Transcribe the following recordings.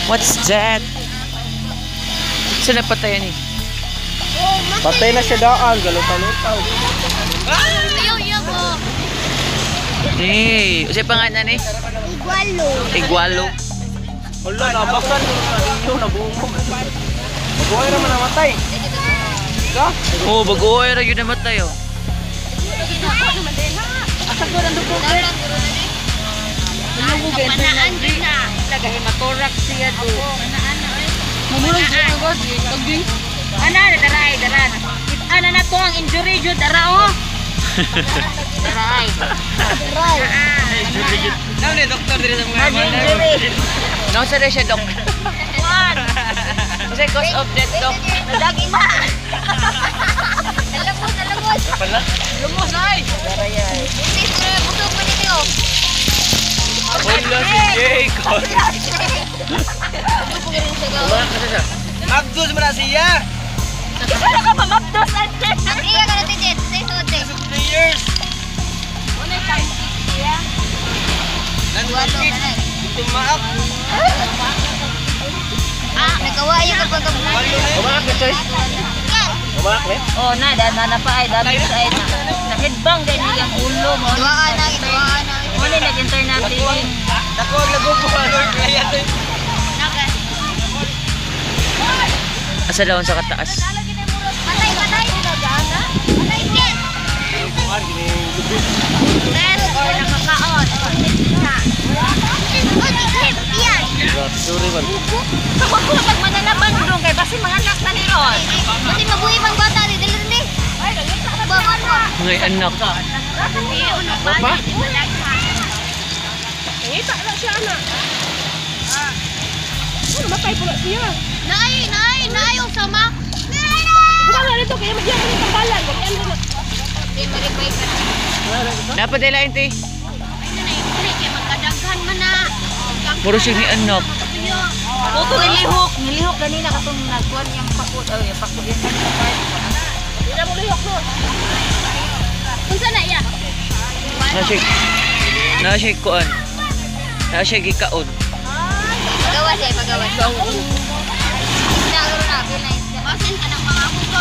What's that? Saan napatayan eh? Patay na siya daan, galutaw-lutaw. Ayaw mo. Hey, usay pangalan eh? Igualo. Igualo. Wala, nabakan yung nabungog. Mag-uway naman namatay. Ka? Oh, bago-oy ra yun namatay oh. Asa ko nang dugo ko? Panaan din na. Nagahematorax siya do. Panaan na eh. Mamulog siya agad. Lagi. Ana, daray, daran. Ana na to ang injury jud dara oh. Daray. Ano ni doktor diri sa mga Injury. No, sa siya dok. One. Kasi cause of death dok. Nadagi ma. Nalamos. Lumos ay. Daray ay. Butis ko na busog pa nito. Wala si Jacob. Magdus mo na siya. Ano ka ba mabdos ate? Iya ka natin dito. Say sote. 3 years. Una time siya. Igualo ka na. Ito maak. Nagawayo ka pag Kumaak na choice. Kumaak na. Oh, na pa ay dami sa ay na. Nahidbang din yung ulo mo. Duwaan na. Muli nag-internal TV. Dako ang lago po Lord kaya to. Asa daw sa kataas? Patay. Ken. Kuan gini lubis. Best or nakakaon. Yan. Sorry man. Huwag ko pag mananaban doon kay basi mga anak na ni Ron. Kasi mabuhay mang bata ni dili ni. Bawa ko. Ngay anak. Papa? Ita na siya anak. Matay po na siya. Nay, yung sama. Bukan na nito kaya magyan ang tambalan. Di maripay ka na. Dapat dila inti. Ay, kaya magkadaghan man na. Puro siya ni anak. Puto nilihok kanina katong nagkuhan yung pakut. Oh, yung pakut yung part. Hindi na mo lihok no. Kung saan na iya? Na siya kuan. Na siya gikaon. Pagawas. Nagaro na, pinay. Basin ka ng mga puso.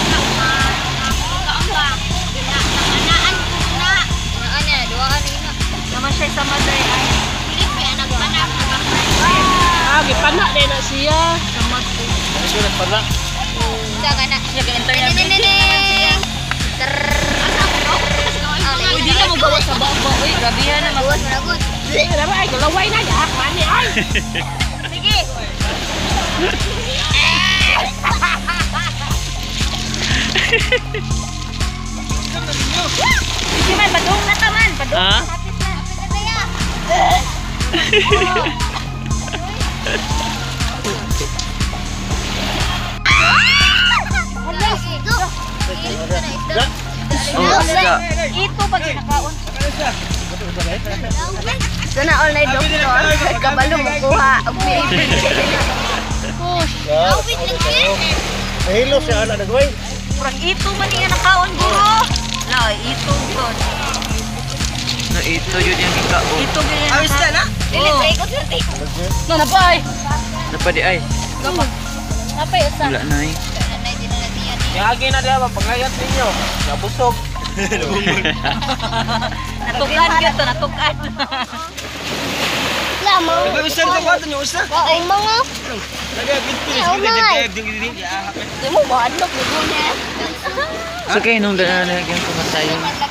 Kaon ba? Nakanaan ko na. Duwaan na. Naman siya sa mother ay. Pilit kaya nagpanak. Gipanak din na siya. Sa mother. Surat pa na. Sa ka na. Siya ka-internet. Nining. Hindi na mo gawas sa baba. Uy, grabe yan naman. Bawas mo na good. Grabe ay, galaway na. Mani ay. Sige. Sige man, padung na ka man. Padung. Ha? Oh, isda. Ito pag nakaon. Sana all night doktor. Kabalo mo kuha. Outfit lang yan. Nahilo siya anak nagway. Murag ito man niya nakaon guro. Lay, ito god. Na ito yun yung gikaon. Ito ganyan. Awis ka na? Dili ko sa take. No, napay. Napadi ay. Napay usa. Wala na eh. Nanay din na diyan. Yagi na diya paglayat ninyo. Nabusog. Natukan gyud to, natukan. Lamo. Nagbibisan ka ba niyo usa? Ay mga. Nagabinti Ayaw na. ding. Di mo ba adlok ni mo niya. So kayo nung dala na yung kumatayo.